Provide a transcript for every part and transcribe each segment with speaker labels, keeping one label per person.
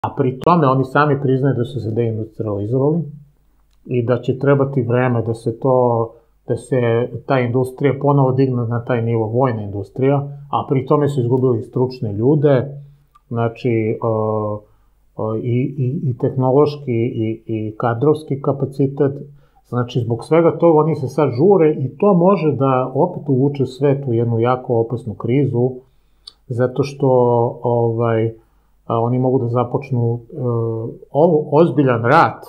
Speaker 1: A pri tome oni sami priznaju da su se deindustrializovali i da će trebati vreme da se ta industrija ponovo digne na taj nivo, vojna industrija, a pri tome su izgubili stručne ljude, znači i tehnološki i kadrovski kapacitet. Znači, zbog svega toga oni se sad žure i to može da opet uvuče svet u jednu jako opasnu krizu, zato što oni mogu da započnu ozbiljan rat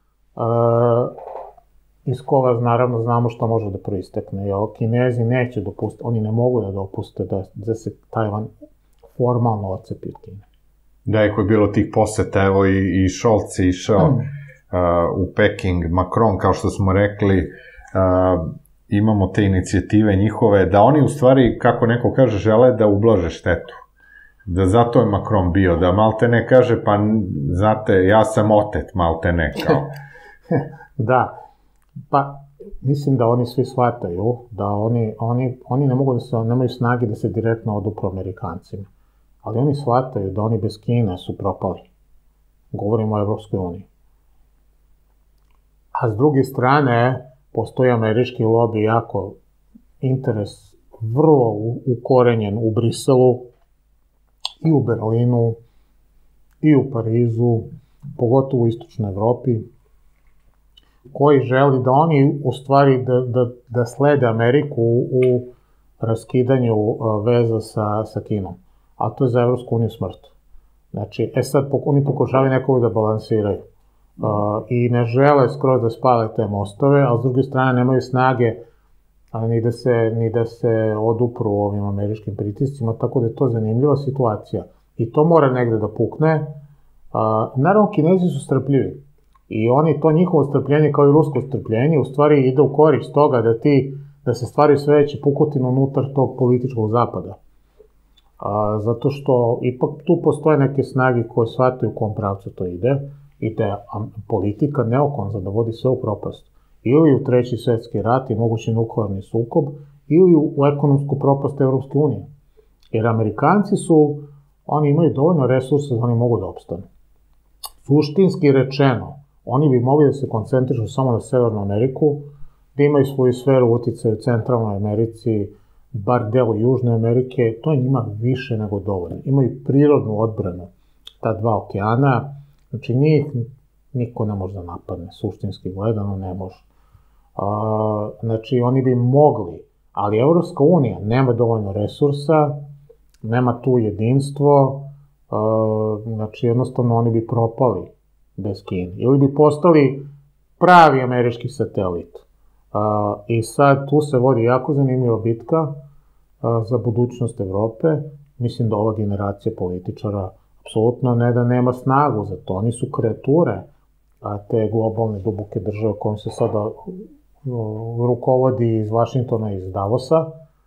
Speaker 1: iz koga, naravno, znamo što može da proistekne. Kinezi neće dopustiti, oni ne mogu da dopuste da se Tajvan formalno odcepi od Kine.
Speaker 2: Da, ako je bilo tih poseta, evo i Scholz je išao u Peking, Macron, kao što smo rekli, imamo te inicijative njihove, da oni u stvari, kako neko kaže, žele da ublaže štetu. Da zato je Macron bio, da malte ne kaže, pa znate, ja sam otet, malte ne, kao.
Speaker 1: Da, pa mislim da oni svi shvataju da oni ne mogu nemaju snage da se direktno odupru Amerikancima, ali oni shvataju da oni bez Kine su propali. Govorimo o Evropskoj uniji. A s druge strane, postoji američki lobby, jako interes vrlo ukorenjen u Briselu, i u Berlinu, i u Parizu, pogotovo u istočnoj Evropi, koji želi da oni, u stvari, da slede Ameriku u raskidanju veza sa Kinom. A to je za Evropsku uniju smrt. Znači, sad oni pokušavaju nekog da balansiraju. I ne žele skroz da spale te mostove, a s druge strane nemaju snage ni da se odupru ovim američkim pritiscima, tako da je to zanimljiva situacija. I to mora negde da pukne. Naravno, Kinezi su strpljivi. I to njihovo strpljenje, kao i rusko strpljenje, u stvari ide u korist toga da se stvari sve veće pukotine unutar tog političkog zapada. Zato što ipak tu postoje neke snage koje shvataju u kom pravcu to ide i da je politika neokonza da vodi sve u propast. Ili u treći svetski rat i mogući nuklearni sukob, ili u ekonomsku propast Evropske unije. Jer Amerikanci oni imaju dovoljno resursa da oni mogu da opstanu. Suštinski rečeno, oni bi mogli da se koncentrišu samo na Severnu Ameriku, da imaju svoju sferu uticaja u Centralnoj Americi, bar delu Južne Amerike, to je njima više nego dovoljno. Imaju prirodnu odbranu ta dva okeana, znači njih niko ne može da napadne, suštinski gledano ne može. Znači, oni bi mogli, ali Evropska unija nema dovoljno resursa, nema tu jedinstvo, znači, jednostavno oni bi propali bez Kine. Ili bi postali pravi američki satelit. I sad tu se vodi jako zanimljiva bitka za budućnost Evrope. Mislim da ova generacija političara apsolutno ne da nema snagu za to. Oni su kreature te globalne duboke države kojom se sada rukovodi iz Vašingtona i iz Davosa.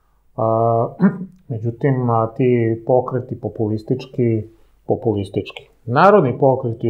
Speaker 1: Međutim, ti pokreti populistički. Narodni pokreti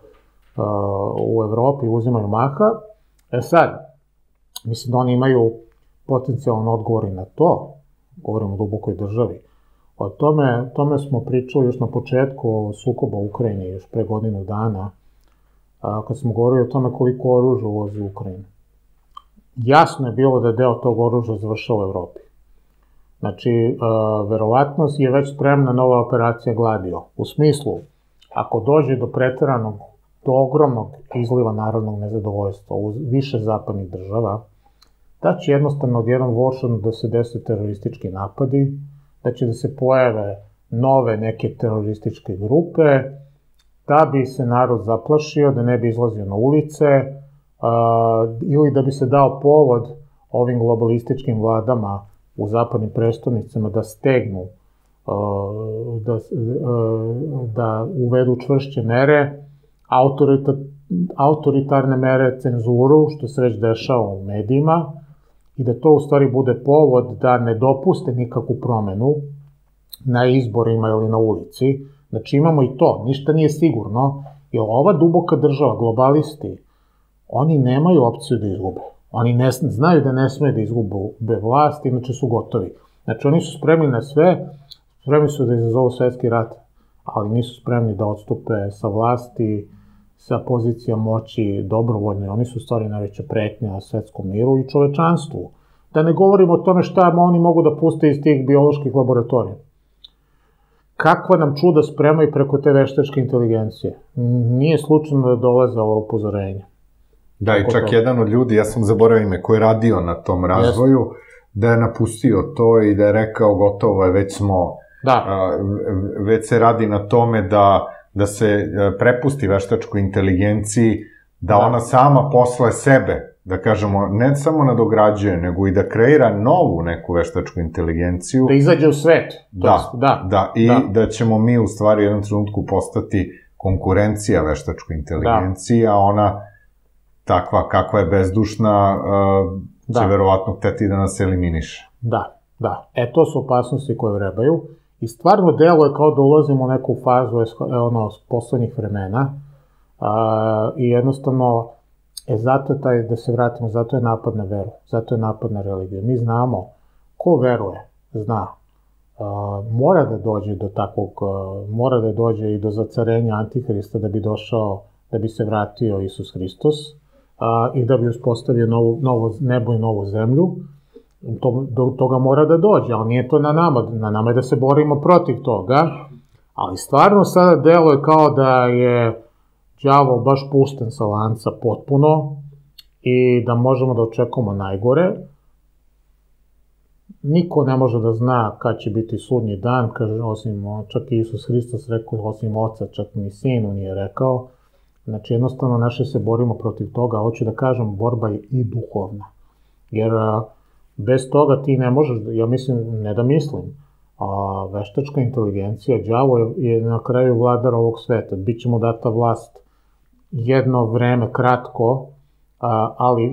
Speaker 1: u Evropi uzimaju maha. Sad, mislim da oni imaju potencijalan odgovor i na to. Govorimo o dubokoj državi. O tome smo pričali još na početku sukoba u Ukrajini, još pre godinu dana, kad smo govorili o tome koliko oružja uvozi u Ukrajinu. Jasno je bilo da deo tog oružja završava u Evropi. Znači, verovatno je već spremna nova operacija Gladio. U smislu, ako dođe do preteranog, do ogromnog izliva narodnog nezadovoljstva u više zapadnih država, da će jednostavno odjednom vošano da se desi teroristički napadi, da će da se pojave nove neke terorističke grupe, da bi se narod zaplašio, da ne bi izlazio na ulice, ili da bi se dao povod ovim globalističkim vladama u zapadnim prestonicama da stegnu, da uvedu čvršće mere, autoritarne mere, cenzuru, što se već dešava u medijima, i da to u stvari bude povod da ne dopuste nikakvu promenu na izborima ili na ulici. Znači imamo i to, ništa nije sigurno, jer ova duboka država, globalisti, oni nemaju opciju da izgube. Oni znaju da ne smije da izgube vlast, inače su gotovi. Znači oni su spremni na sve, spremni su da izazovu svetski rat, ali nisu spremni da odstupe sa vlasti, sa pozicija moći dobrovoljne. Oni su stvari najveća pretnja svetskom miru i čovečanstvu. Da ne govorimo o tome šta oni mogu da puste iz tih bioloških laboratorija. Kakva nam čuda spremaju preko te veštačke inteligencije. Nije slučajno da dolaze ovo upozorenje.
Speaker 2: Da, i čak jedan od ljudi, ja sam zaboravio ime, koji je radio na tom razvoju, da je napustio to i da je rekao gotovo je, već se radi na tome da se prepusti veštačkoj inteligenciji, da ona sama posle sebe, da kažemo, ne samo nadograđuje, nego i da kreira novu neku veštačku inteligenciju.
Speaker 1: Da izađe u svet.
Speaker 2: Da ćemo mi u stvari u jednom trenutku postati konkurencija veštačkoj inteligenciji, a ona takva kakva je bezdušna će verovatno hteti da nas eliminiše.
Speaker 1: Da. To su opasnosti koje vrebaju i stvarno deluje kao da ulazimo u neku fazu poslednjih vremena i jednostavno zato je da se vratimo, zato je napad na veru, zato je napad na religiju. Mi znamo, ko veruje, zna, mora da dođe do takvog, mora da dođe i do zacarenja Antihrista da bi došao, da bi se vratio Isus Hristos i da bi uspostavio novo nebo i novu zemlju. Do toga mora da dođe, ali nije to na nama je da se borimo protiv toga, ali stvarno sada deluje kao da je đavo baš pušten sa lanca potpuno i da možemo da očekujemo najgore. Niko ne može da zna kad će biti sudnji dan, osim, čak i Isus Hristos rekao, osim oca, čak ni sinu nije rekao. Znači, jednostavno, naše se borimo protiv toga, hoću da kažem, borba je i duhovna. Jer bez toga ti ne možeš, ja mislim, ne da mislim, veštačka inteligencija, đavo je na kraju vladar ovog sveta, bit će mu data vlast jedno vreme, kratko, ali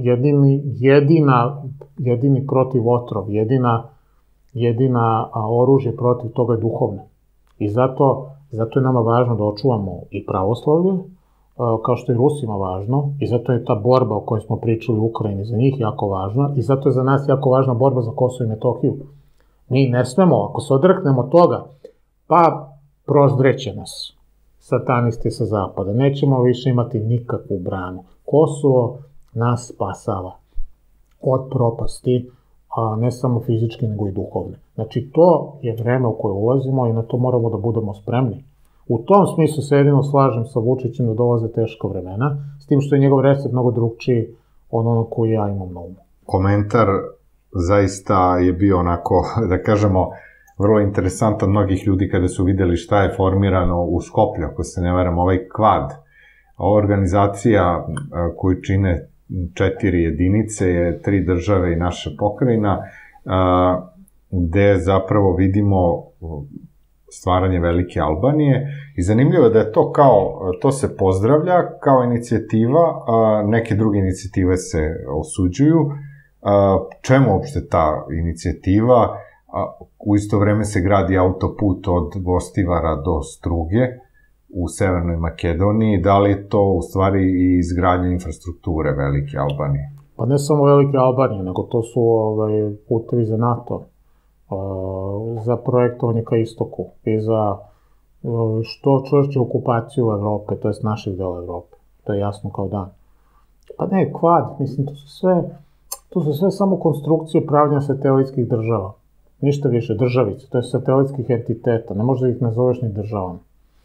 Speaker 1: jedini protiv otrov, jedina oružje protiv toga je duhovno. I zato je nama važno da očuvamo i pravoslavlje, kao što je Rusima važno, i zato je ta borba o kojoj smo pričali u Ukrajini za njih jako važna, i zato je za nas jako važna borba za Kosovo i Metohiju. Mi ne smemo, ako se odreknemo toga, pa prozdreće nas satanisti sa zapada. Nećemo više imati nikakvu branu. Kosovo nas spasava od propasti, a ne samo fizički, nego i duhovne. Znači, to je vreme u koje ulazimo i na to moramo da budemo spremni. U tom smislu se jedino slažem sa Vučićem da dolaze teška vremena, s tim što je njegov recept mnogo drugčiji od ono koji ja imam na umu.
Speaker 2: Komentar zaista je bio onako, da kažemo, vrlo interesantan mnogih ljudi kada su videli šta je formirano u Skoplju, ako se ne varam, ovaj kvad. Ova organizacija koju čine 4 jedinice je 3 države i naša pokrajina, gde zapravo vidimo stvaranje velike Albanije i zanimljivo je da je to to se pozdravlja kao inicijativa, neke druge inicijative se osuđuju. Čemu uopšte ta inicijativa? U isto vreme se gradi autoput od Gostivara do Struge u Severnoj Makedoniji. Da li je to u stvari i izgradnja infrastrukture velike Albanije?
Speaker 1: Pa ne samo velike Albanije, nego to su putevi za NATO, za projektovanje ka istoku i za što čvršću okupaciju Evrope, to je naših dela Evrope. To je jasno kao dan. Pa ne, kvad, mislim, to su sve samo konstrukcije pravljanja satelitskih država. Ništa više, državice, to je satelitskih entiteta, ne možda ih nazoveš ni državama.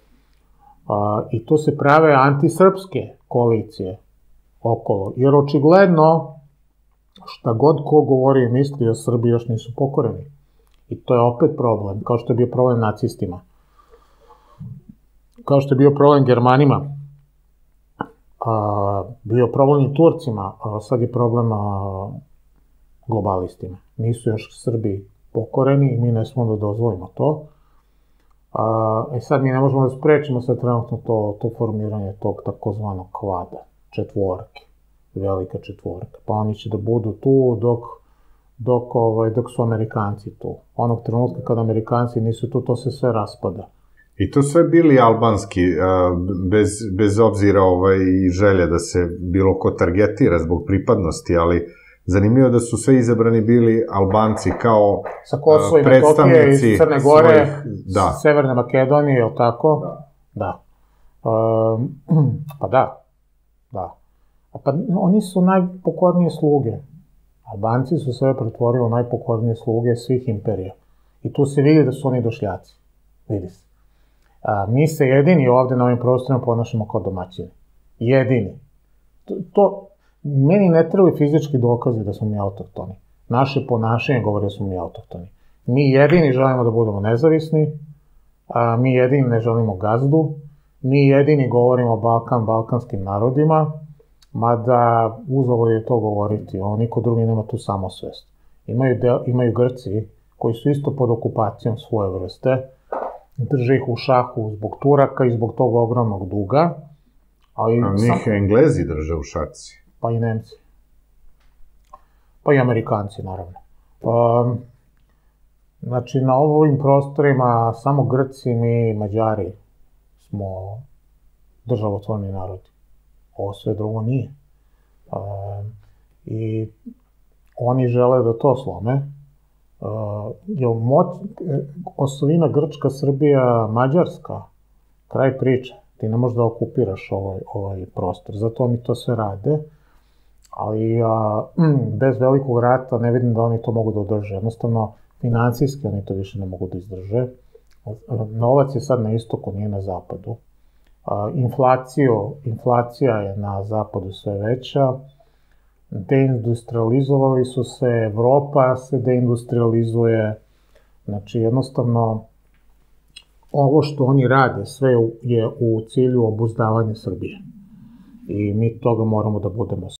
Speaker 1: I to se prave antisrpske koalicije okolo, jer očigledno šta god ko govori i misli o Srbiji još nisu pokoreni. I to je opet problem, kao što je bio problem nacistima. Kao što je bio problem Germanima, bio problem i Turcima, sad je problem globalistima. Nisu još Srbi pokoreni i mi ne smemo da dozvolimo to. Sad mi ne možemo da sprečimo sad trenutno to formiranje tog takozvanog kvada, četvorke, velika četvorka. Pa oni će da budu tu dok su Amerikanci tu. Onog trenutka kada Amerikanci nisu tu, to se sve raspada.
Speaker 2: I to sve bili albanski, bez obzira i želje da se bilo ko targetira zbog pripadnosti, ali zanimljivo da su sve izabrani bili Albanci kao
Speaker 1: sa Kosova i Metohije, iz Crne Gore, Severne Makedonije, je li tako? Da. Pa da. Pa oni su najpokornije sluge. Albanci su sebe pretvorili u najpokornije sluge svih imperija. I tu se vidi da su oni došljaci. Vidi se. Mi se jedini ovde na ovim prostorima ponašamo kao domaćini. Jedini. Meni ne trebaju fizički dokazi da smo mi autohtoni. Naše ponašanje govori da smo mi autohtoni. Mi jedini želimo da budemo nezavisni, mi jedini ne želimo gazdu, mi jedini govorimo balkanskim narodima, mada uzalud je to govoriti, niko drugi nema tu samosvest. Imaju Grci koji su isto pod okupacijom svoje vrste, drže ih u šahu zbog Turaka i zbog tog ogromnog duga.
Speaker 2: A njih Englezi drže u šaci.
Speaker 1: Pa i Nemci. Pa i Amerikanci, naravno. Znači, na ovim prostorima samo Grci, mi i Mađari smo državotvorni narodi. Ovo sve drugo nije. I oni žele da to slome. Osovina Grčka, Srbija, Mađarska, kraj priče. Ti ne možeš da okupiraš ovaj prostor, zato oni to sve rade, ali bez velikog rata ne vidim da oni to mogu da održe. Jednostavno, financijski oni to više ne mogu da izdrže. Novac je sad na istoku, nije na zapadu. Inflacija je na zapadu sve veća, deindustrializovali su se, Evropa se deindustrializuje, znači jednostavno ovo što oni rade sve je u cilju obuzdavanja Srbije i mi toga moramo da budemo